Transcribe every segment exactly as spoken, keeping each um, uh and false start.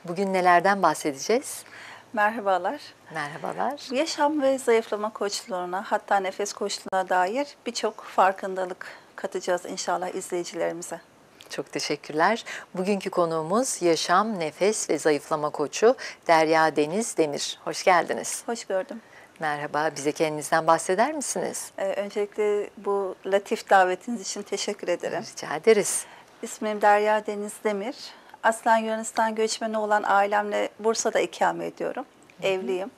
Bugün nelerden bahsedeceğiz? Merhabalar. Merhabalar. Yaşam ve zayıflama koçluğuna, hatta nefes koçluğuna dair birçok farkındalık katacağız inşallah izleyicilerimize. Çok teşekkürler. Bugünkü konuğumuz yaşam, nefes ve zayıflama koçu Derya Deniz Demir. Hoş geldiniz. Hoş gördüm. Merhaba, bize kendinizden bahseder misiniz? Ee, öncelikle bu latif davetiniz için teşekkür ederim. Rica ederiz. İsmim Derya Deniz Demir. Aslen Yunanistan göçmeni olan ailemle Bursa'da ikamet ediyorum. Hı hı. Evliyim.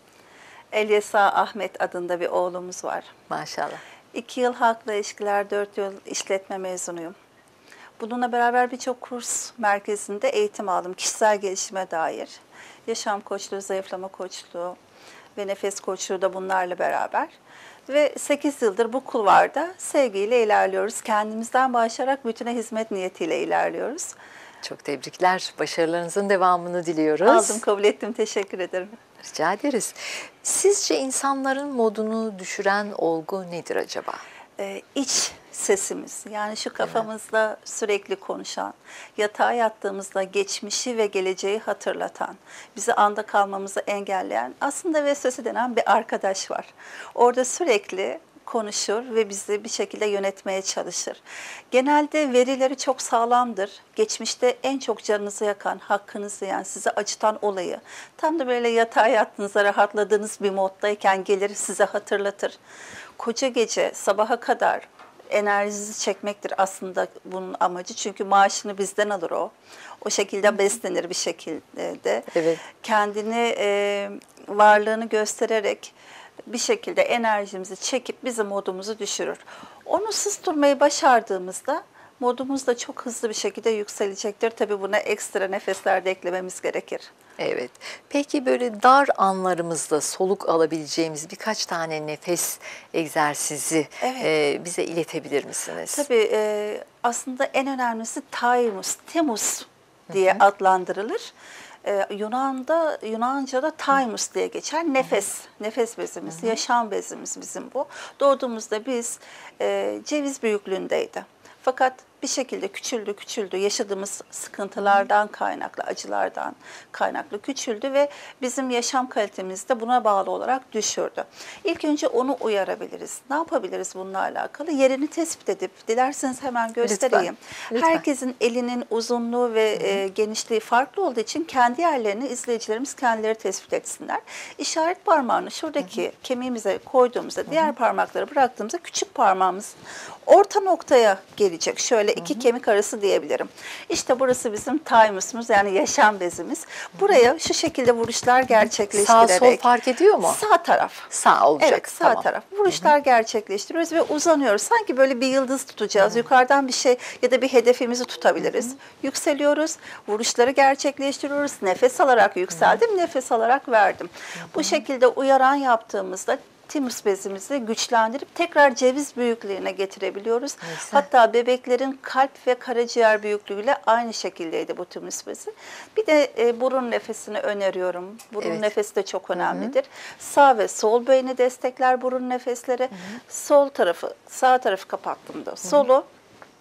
Elyesa Ahmet adında bir oğlumuz var. Maşallah. İki yıl halkla ilişkiler, dört yıl işletme mezunuyum. Bununla beraber birçok kurs merkezinde eğitim aldım kişisel gelişime dair. Yaşam koçluğu, zayıflama koçluğu ve nefes koçluğu da bunlarla beraber. Ve sekiz yıldır bu kulvarda sevgiyle ilerliyoruz. Kendimizden başlayarak bütüne hizmet niyetiyle ilerliyoruz. Çok tebrikler. Başarılarınızın devamını diliyoruz. Aldım, kabul ettim. Teşekkür ederim. Rica ederiz. Sizce insanların modunu düşüren olgu nedir acaba? Ee, iç sesimiz, yani şu kafamızda sürekli konuşan, yatağa yattığımızda geçmişi ve geleceği hatırlatan, bizi anda kalmamızı engelleyen aslında vesvese denen bir arkadaş var. Orada sürekli konuşur ve bizi bir şekilde yönetmeye çalışır. Genelde verileri çok sağlamdır. Geçmişte en çok canınızı yakan, hakkınızı yiyen, sizi acıtan olayı tam da böyle yatağa yattığınızda rahatladığınız bir moddayken gelir size hatırlatır. Koca gece sabaha kadar enerjinizi çekmektir aslında bunun amacı. Çünkü maaşını bizden alır o. O şekilde beslenir bir şekilde. Evet. Kendini, e, varlığını göstererek bir şekilde enerjimizi çekip bizim modumuzu düşürür. Onu susturmayı başardığımızda modumuz da çok hızlı bir şekilde yükselecektir. Tabii buna ekstra nefesler de eklememiz gerekir. Evet. Peki böyle dar anlarımızda soluk alabileceğimiz birkaç tane nefes egzersizi Evet. e, bize iletebilir misiniz? Tabii e, aslında en önemlisi thymus, thymus diye adlandırılır. Ee, Yunan'da, Yunanca'da thymus diye geçer. Nefes, nefes bezimiz, yaşam bezimiz bizim bu. Doğduğumuzda biz e, ceviz büyüklüğündeydi. Fakat bir şekilde küçüldü, küçüldü. Yaşadığımız sıkıntılardan kaynaklı, acılardan kaynaklı küçüldü ve bizim yaşam kalitemiz de buna bağlı olarak düşürdü. İlk önce onu uyarabiliriz. Ne yapabiliriz bununla alakalı? Yerini tespit edip, dilerseniz hemen göstereyim. Lütfen. Lütfen. Herkesin elinin uzunluğu ve e, genişliği farklı olduğu için kendi yerlerini izleyicilerimiz kendileri tespit etsinler. İşaret parmağını şuradaki hı hı. kemiğimize koyduğumuzda, hı hı. diğer parmakları bıraktığımızda küçük parmağımız orta noktaya gelecek. Şöyle iki hı hı. kemik arası diyebilirim. İşte burası bizim thymus'umuz, yani yaşam bezimiz. Buraya şu şekilde vuruşlar gerçekleştirerek. Sağ sol fark ediyor mu? Sağ taraf. Sağ olacak. Evet, sağ tamam. taraf. Vuruşlar hı hı. gerçekleştiriyoruz ve uzanıyoruz. Sanki böyle bir yıldız tutacağız. Hı hı. Yukarıdan bir şey ya da bir hedefimizi tutabiliriz. Hı hı. Yükseliyoruz. Vuruşları gerçekleştiriyoruz. Nefes alarak yükseldim, hı hı. nefes alarak verdim. Hı hı. Bu şekilde uyaran yaptığımızda thymus bezimizi güçlendirip tekrar ceviz büyüklüğüne getirebiliyoruz. Neyse. Hatta bebeklerin kalp ve karaciğer büyüklüğüyle aynı şekildeydi bu thymus bezi. Bir de e, burun nefesini öneriyorum. Burun evet. nefesi de çok önemlidir. Hı hı. Sağ ve sol beyni destekler burun nefesleri. Hı hı. Sol tarafı, sağ tarafı kapattığımda solu, hı hı.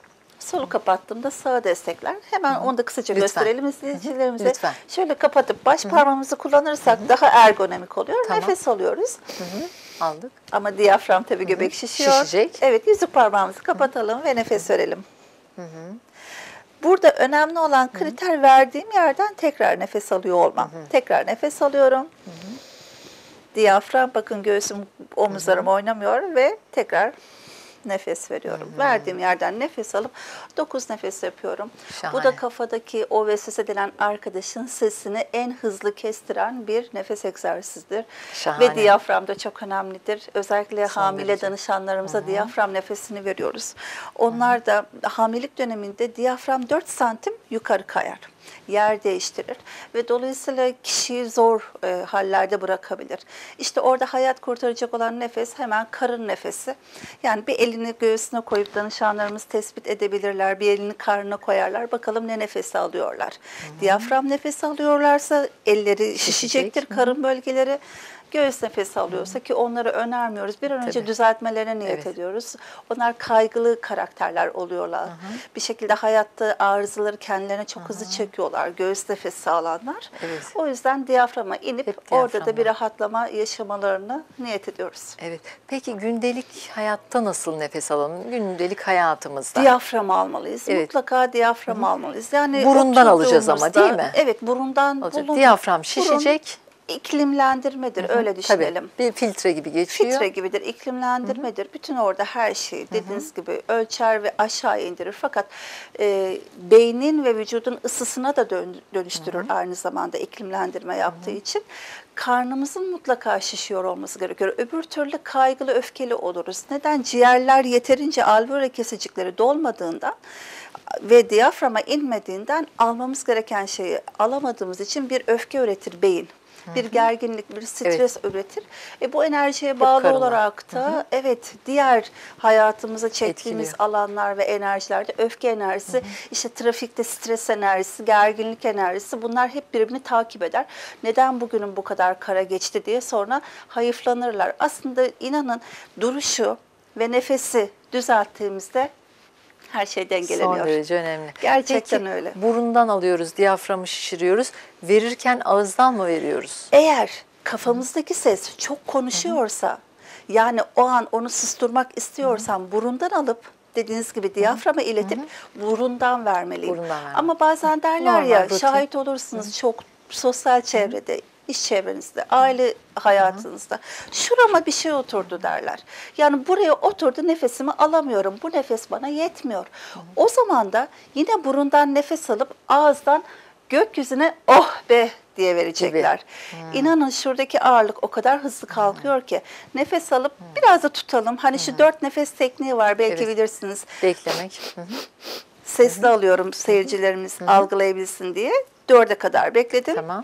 Solu kapattığımda sağı destekler. Hemen Hı-hı. onu da kısaca Lütfen. gösterelim izleyicilerimize. Lütfen. Şöyle kapatıp baş Hı-hı. parmağımızı kullanırsak Hı-hı. daha ergonomik oluyor. Tamam. Nefes alıyoruz. Hı-hı. Aldık. Ama diyafram tabii Hı-hı. göbek şişiyor. Şişecek. Evet, yüzük parmağımızı kapatalım Hı-hı. ve nefes verelim. Hı-hı. Burada önemli olan kriter Hı-hı. verdiğim yerden tekrar nefes alıyor olmam. Hı-hı. Tekrar nefes alıyorum. Hı-hı. Diyafram, bakın göğsüm, omuzlarım Hı-hı. oynamıyor ve tekrar nefes veriyorum. Hı hı. Verdiğim yerden nefes alıp dokuz nefes yapıyorum. Şahane. Bu da kafadaki o vesvese denen arkadaşın sesini en hızlı kestiren bir nefes egzersizidir. Şahane. Ve diyafram da çok önemlidir. Özellikle Son hamile derece. danışanlarımıza hı hı. diyafram nefesini veriyoruz. Onlar hı hı. da hamilelik döneminde diyafram dört santim yukarı kayar. Yer değiştirir ve dolayısıyla kişiyi zor e, hallerde bırakabilir. İşte orada hayat kurtaracak olan nefes hemen karın nefesi. Yani bir elini göğsüne koyup danışanlarımız tespit edebilirler. Bir elini karnına koyarlar. Bakalım ne nefesi alıyorlar. Hı hı. Diyafram nefesi alıyorlarsa elleri şişecektir, karın bölgeleri. Göğüs nefesi alıyorsa, ki onları önermiyoruz, bir an önce Tabii. düzeltmelerine niyet Evet. ediyoruz. Onlar kaygılı karakterler oluyorlar. Bir şekilde hayatta arızaları kendilerine çok hızlı çekiyorlar. Göğüs nefesi alanlar. Evet. O yüzden diyaframa inip Hep orada da diyaframdan. bir rahatlama yaşamalarını niyet ediyoruz. Evet. Peki gündelik hayatta nasıl nefes alalım? Gündelik hayatımızda. Diyafram almalıyız. Evet. Mutlaka diyafram almalıyız. Yani Burundan alacağız ama, oturduğumuzda- değil mi? Evet, burundan. Olacak. bulun- Diyafram burun şişecek. iklimlendirmedir, öyle düşünelim. Tabii bir filtre gibi geçiyor. Filtre gibidir, iklimlendirmedir. Bütün orada her şeyi dediğiniz gibi ölçer ve aşağı indirir. Fakat e, beynin ve vücudun ısısına da dön, dönüştürür aynı zamanda iklimlendirme yaptığı için. Karnımızın mutlaka şişiyor olması gerekiyor. Öbür türlü kaygılı, öfkeli oluruz. Neden? Ciğerler yeterince alveolar kesicikleri dolmadığından ve diyaframa inmediğinden almamız gereken şeyi alamadığımız için bir öfke üretir beyin. Bir gerginlik, bir stres üretir. E, bu enerjiye bağlı karınla. olarak da, hı hı, evet, diğer hayatımıza çektiğimiz Etkiliyor. alanlar ve enerjilerde öfke enerjisi, hı hı, işte trafikte stres enerjisi, gerginlik enerjisi, bunlar hep birbirini takip eder. Neden bugünün bu kadar kara geçti diye sonra hayıflanırlar. Aslında inanın duruşu ve nefesi düzelttiğimizde her şey dengeleniyor. Son derece önemli. Gerçekten Peki, öyle. burundan alıyoruz, diyaframı şişiriyoruz. Verirken ağızdan mı veriyoruz? Eğer kafamızdaki ses çok konuşuyorsa, yani o an onu susturmak istiyorsam burundan alıp dediğiniz gibi diyaframa iletip burundan vermeliyim. Burundan vermek. Ama bazen derler Normal, ya, rutin. şahit olursunuz çok sosyal çevrede, iş çevrenizde, aile hayatınızda. Şurama bir şey oturdu derler. Yani buraya oturdu, nefesimi alamıyorum. Bu nefes bana yetmiyor. O zaman da yine burundan nefes alıp ağızdan gökyüzüne oh be diye verecekler. İnanın şuradaki ağırlık o kadar hızlı kalkıyor ki nefes alıp biraz da tutalım. Hani şu dört nefes tekniği var, belki Evet. bilirsiniz. Beklemek. Hı hı. Sesli alıyorum, seyircilerimiz algılayabilsin diye. Dörde kadar bekledim. Tamam.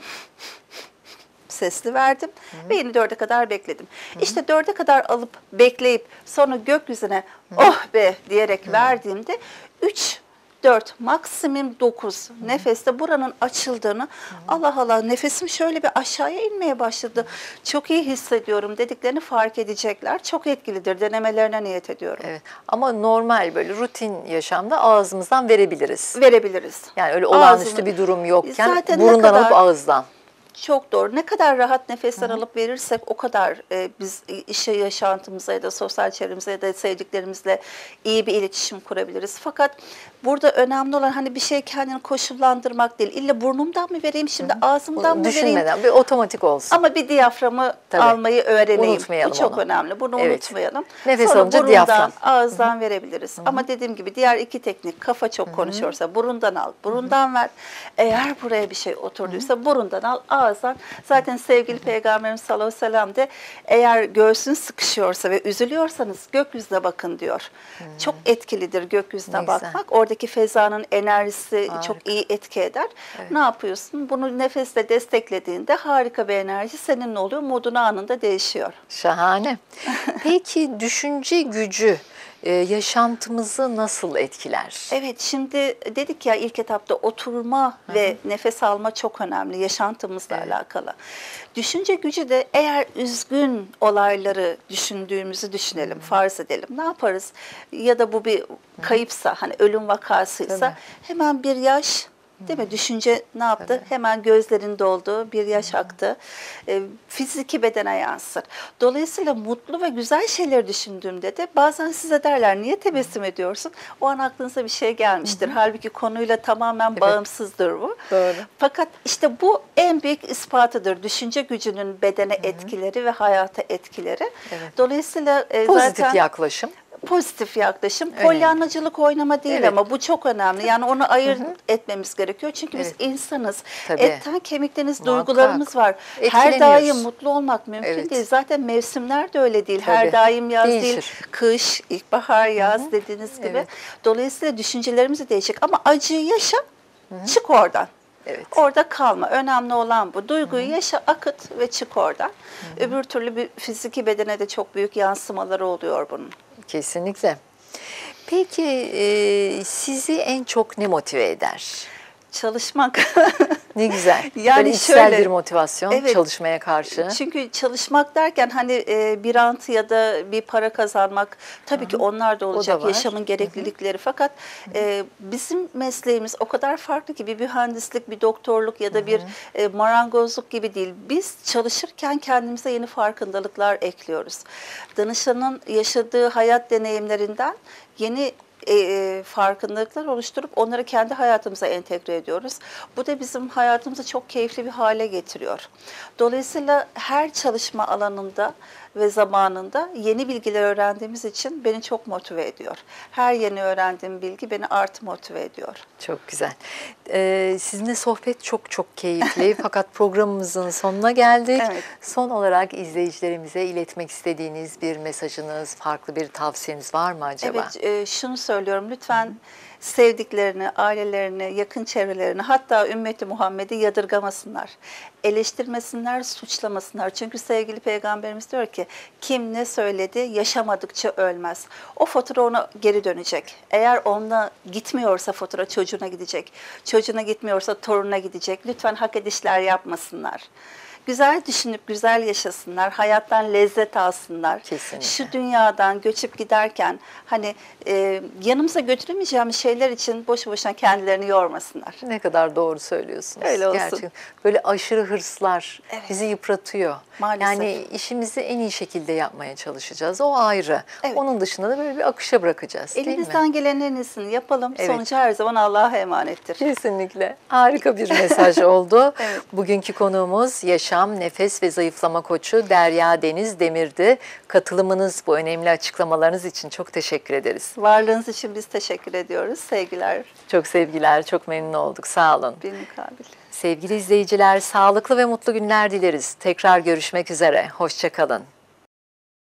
Sesli verdim ve yine dörde kadar bekledim. İşte dörde kadar alıp bekleyip sonra gökyüzüne oh be diyerek verdiğimde üç, dört, maksimum dokuz nefeste buranın açıldığını, Allah Allah nefesim şöyle bir aşağıya inmeye başladı, çok iyi hissediyorum dediklerini fark edecekler. Çok etkilidir. Denemelerine niyet ediyorum. Evet. Ama normal böyle rutin yaşamda ağzımızdan verebiliriz. Verebiliriz. Yani öyle olağanüstü Ağzını- bir durum yokken Zaten ne burundan kadar- alıp ağızdan. Çok doğru. Ne kadar rahat nefesler alıp verirsek o kadar e, biz işe, yaşantımıza ya da sosyal çevremize ya da sevdiklerimizle iyi bir iletişim kurabiliriz. Fakat burada önemli olan hani bir şey kendini koşullandırmak değil. İlla burnumdan mı vereyim şimdi, ağzımdan mı vereyim? Düşünmeden bir otomatik olsun. Ama bir diyaframı Tabii. almayı öğreneyim. Unutmayalım Bu çok onu. önemli. Bunu Evet. unutmayalım. Nefes Sonra alınca burundan, diyafram. ağızdan verebiliriz. Ama dediğim gibi diğer iki teknik, kafa çok konuşuyorsa burundan al, burundan ver. Eğer buraya bir şey oturduysa burundan al, ağızdan. Zaten sevgili Peygamberimiz sallallahu aleyhi ve sellem de eğer göğsün sıkışıyorsa ve üzülüyorsanız gökyüzüne bakın diyor. Çok etkilidir gökyüzüne Ne güzel. bakmak. Oradaki fezanın enerjisi Harika. çok iyi etki eder. Ne yapıyorsun? Bunu nefesle desteklediğinde harika bir enerji seninle oluyor. Modun anında değişiyor. Şahane. Peki düşünce gücü e, yaşantımızı nasıl etkiler? Evet, şimdi dedik ya ilk etapta oturma ve nefes alma çok önemli yaşantımızla alakalı. Düşünce gücü de eğer üzgün olayları düşündüğümüzü düşünelim, farz edelim. Ne yaparız? Ya da bu bir kayıpsa, hani ölüm vakasıysa Değil mi? hemen bir yaş. Değil mi? Düşünce ne yaptı? Hemen gözlerin doldu, bir yaş aktı. E, fiziki bedene yansır. Dolayısıyla mutlu ve güzel şeyleri düşündüğümde de bazen size derler niye tebessüm ediyorsun? O an aklınıza bir şey gelmiştir. Halbuki konuyla tamamen bağımsızdır bu. Doğru. Fakat işte bu en büyük ispatıdır. Düşünce gücünün bedene etkileri ve hayata etkileri. Evet. Dolayısıyla e, Pozitif zaten... yaklaşım. Pozitif yaklaşım. Önemli. Polyanacılık oynama değil Evet. ama bu çok önemli. Yani onu ayırt etmemiz gerekiyor. Çünkü biz Evet. insanız. Tabii. Etten kemikteniz Muhakkak. duygularımız var. Her Etkileniyoruz. daim mutlu olmak mümkün Evet. değil. Zaten mevsimler de öyle değil. Tabii. Her daim yaz değil. Değişir. Kış, ilkbahar, yaz dediğiniz gibi. Evet. Dolayısıyla düşüncelerimiz de değişik. Ama acıyı yaşa, çık oradan. Evet. Orada kalma. Önemli olan bu. Duyguyu yaşa, akıt ve çık oradan. Öbür türlü bir fiziki bedene de çok büyük yansımaları oluyor bunun. Kesinlikle. Peki e, sizi en çok ne motive eder? Çalışmak. Ne güzel. Yani Böyle içsel şöyle, bir motivasyon evet. çalışmaya karşı. Çünkü çalışmak derken hani e, bir rantı ya da bir para kazanmak tabii ki onlar da olacak, var. yaşamın gereklilikleri. Fakat e, bizim mesleğimiz o kadar farklı ki bir mühendislik, bir doktorluk ya da bir e, marangozluk gibi değil. Biz çalışırken kendimize yeni farkındalıklar ekliyoruz. Danışanın yaşadığı hayat deneyimlerinden yeni e, farkındalıklar oluşturup onları kendi hayatımıza entegre ediyoruz. Bu da bizim hayatımızı çok keyifli bir hale getiriyor. Dolayısıyla her çalışma alanında ve zamanında yeni bilgiler öğrendiğimiz için beni çok motive ediyor. Her yeni öğrendiğim bilgi beni artı motive ediyor. Çok güzel. Ee, sizinle sohbet çok çok keyifli fakat programımızın sonuna geldik. Evet. Son olarak izleyicilerimize iletmek istediğiniz bir mesajınız, farklı bir tavsiyeniz var mı acaba? Evet, e, şunu söylüyorum. Lütfen sevdiklerini, ailelerini, yakın çevrelerini, hatta ümmeti Muhammed'i yadırgamasınlar. Eleştirmesinler, suçlamasınlar. Çünkü sevgili Peygamberimiz diyor ki, kim ne söyledi yaşamadıkça ölmez. O fatura ona geri dönecek. Eğer ona gitmiyorsa fatura çocuğuna gidecek. Çocuğuna gitmiyorsa torununa gidecek. Lütfen hak edişler yapmasınlar. Güzel düşünüp güzel yaşasınlar, hayattan lezzet alsınlar. Kesinlikle. Şu dünyadan göçüp giderken hani e, yanımıza götüremeyeceğimiz şeyler için boşu boşuna kendilerini yormasınlar. Ne kadar doğru söylüyorsunuz. Öyle olsun. Gerçekten. Böyle aşırı hırslar Evet. bizi yıpratıyor. Maalesef. Yani işimizi en iyi şekilde yapmaya çalışacağız. O ayrı. Evet. Onun dışında da böyle bir akışa bırakacağız. Değil mi? Elimizden gelenin en iyisini yapalım. Evet. Sonucu her zaman Allah'a emanettir. Kesinlikle. Harika bir mesaj oldu. Evet. Bugünkü konuğumuz yaşam, nefes ve zayıflama koçu Derya Deniz Demir'di. Katılımınız, bu önemli açıklamalarınız için çok teşekkür ederiz. Varlığınız için biz teşekkür ediyoruz. Sevgiler. Çok sevgiler, çok memnun olduk. Sağ olun. Bir mukabil. Sevgili izleyiciler, sağlıklı ve mutlu günler dileriz. Tekrar görüşmek üzere. Hoşça kalın.